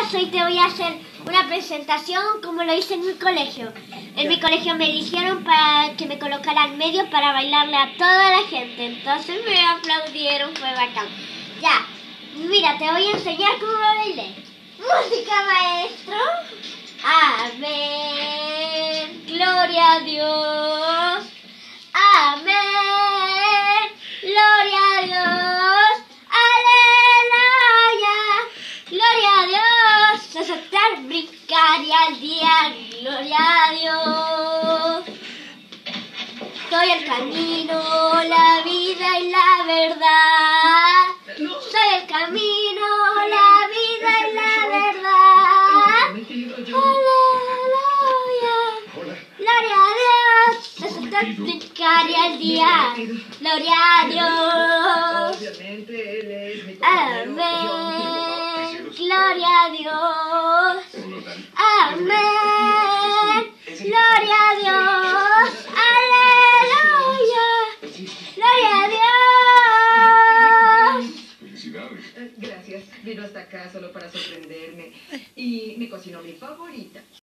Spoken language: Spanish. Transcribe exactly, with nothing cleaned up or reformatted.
días, hoy te voy a hacer una presentación como lo hice en mi colegio. En mi colegio me eligieron para que me colocara al medio para bailarle a toda la gente. Entonces me aplaudieron, fue bacán. Ya, mira, te voy a enseñar cómo bailé. Música, maestro. Amén. Gloria a Dios. Amén. Gloria a Dios. Aleluya. Gloria a Dios. Saltar, brincar y al día. Gloria a Dios. Soy el camino, la vida y la verdad. Soy el camino, la vida y la verdad. Aleluya. Gloria a Dios. Saltar, brincar y al día. Gloria a Dios. Amén. Gloria a Dios. Amén. Gloria a Dios. Aleluya. Gloria a Dios. Felicidades. Gracias. Vino hasta acá solo para sorprenderme. Y me cocinó mi favorita.